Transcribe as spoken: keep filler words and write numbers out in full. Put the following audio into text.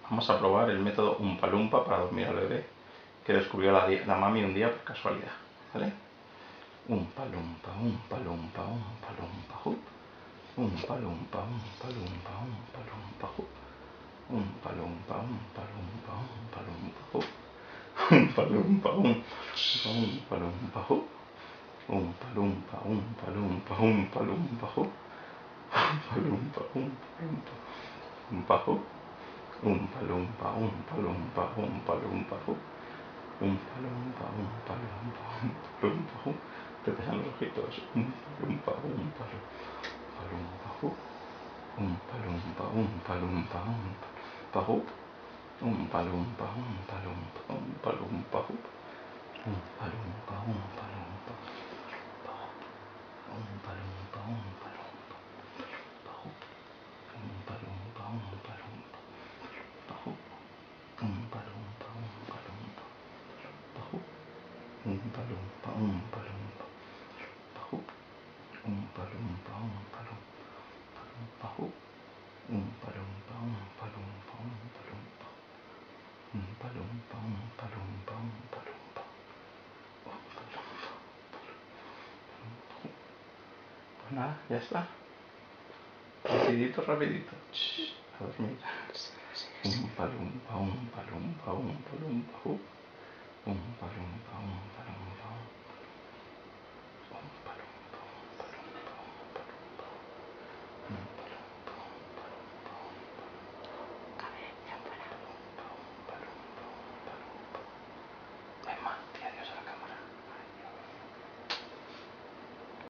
Vamos a probar el método Oompa Loompa para dormir al bebé que descubrió la, la mami un día por casualidad, ¿vale? Oompa Loompa, Oompa Loompa, Oompa Loompa, Hoop. Oompa Loompa, Oompa Loompa, Oompa Loompa, Hoop. Oompa Loompa, Oompa Loompa, Oompa Loompa, Hoop. Oompa Loompa, Oompa Loompa, Hoop. Oompa Loompa, Oompa Loompa, Oompa Loompa, Hoop. Oompa Loompa, Oompa Loompa, Oompa Hoop. Oompa Loompa, Oompa Loompa, Oompa Loompa, Hoop. Oompa Loompa, Oompa Loompa, Oompa Loompa, Hoop. Te pesan los ojitos. Oompa Loompa, Oompa Loompa, Hoop. Oompa Loompa, Oompa Loompa, Oompa Hoop. Oompa Loompa, Oompa Loompa, Oompa Loompa, Hoop. Oompa Loompa, Oompa Loompa, Oompa Loompa, Oompa Loompa, Hoop. Oompa Loompa, Oompa Loompa, Hoop. Oompa Loompa, Oompa Loompa, Hoop. Oompa Loompa, Oompa Loompa, Hoop. Oompa Loompa, Oompa Loompa, Hoop. Oompa Loompa, Oompa Loompa, Oompa Loompa. Oompa Loompa, Oompa Loompa, Oompa Loompa. Pues nada, ya está. Rapidito, rapidito. Shh, a dormir. Oompa Loompa, Oompa Loompa, Oompa Loompa, Hoop. Oompa Loompa, Oompa Loompa.